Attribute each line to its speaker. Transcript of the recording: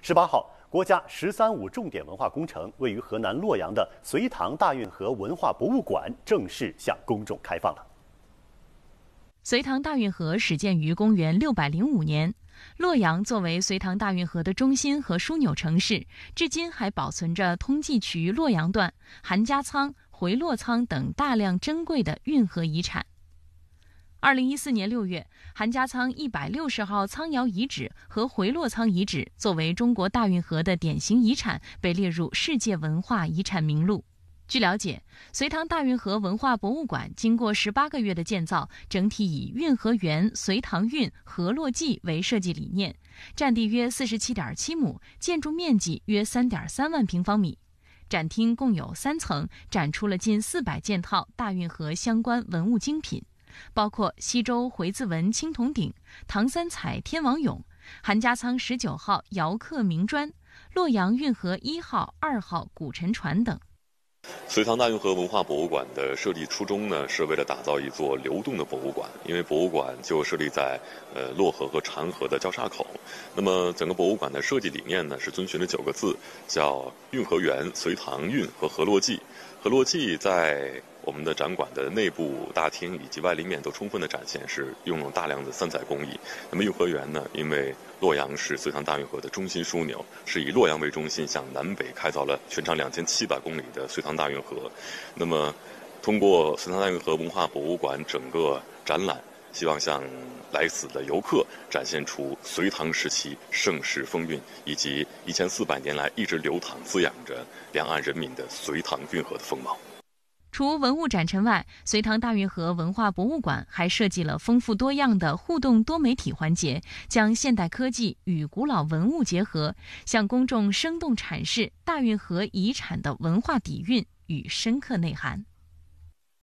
Speaker 1: 18号，国家“十三五”重点文化工程位于河南洛阳的隋唐大运河文化博物馆正式向公众开放了。
Speaker 2: 隋唐大运河始建于公元605年，洛阳作为隋唐大运河的中心和枢纽城市，至今还保存着通济渠洛阳段、韩家仓、回洛仓等大量珍贵的运河遗产。2014年6月，韩家仓160号仓窑遗址和回洛仓遗址作为中国大运河的典型遗产，被列入世界文化遗产名录。据了解，隋唐大运河文化博物馆经过18个月的建造，整体以运河园、隋唐运、河洛记为设计理念，占地约47.7亩，建筑面积约3.3万平方米。展厅共有3层，展出了近400件套大运河相关文物精品，包括西周回字纹青铜鼎、唐三彩天王俑、韩家仓19号窑刻明砖、洛阳运河1号、2号古沉船等。
Speaker 3: 隋唐大运河文化博物馆的设立初衷呢，是为了打造一座流动的博物馆。因为博物馆就设立在洛河和长河的交叉口。那么整个博物馆的设计理念呢，是遵循了9个字，叫运河园、隋唐运和河洛记。河洛记在我们的展馆的内部大厅以及外立面都充分的展现，是用了大量的3彩工艺。那么运河园呢，因为洛阳是隋唐大运河的中心枢纽，是以洛阳为中心向南北开凿了全长2700公里的隋唐大运河。那么通过隋唐大运河文化博物馆整个展览，希望向来此的游客展现出隋唐时期盛世风韵，以及1400年来一直流淌滋养着两岸人民的隋唐运河的风貌。
Speaker 2: 除文物展陈外，隋唐大运河文化博物馆还设计了丰富多样的互动多媒体环节，将现代科技与古老文物结合，向公众生动阐释大运河遗产的文化底蕴与深刻内涵。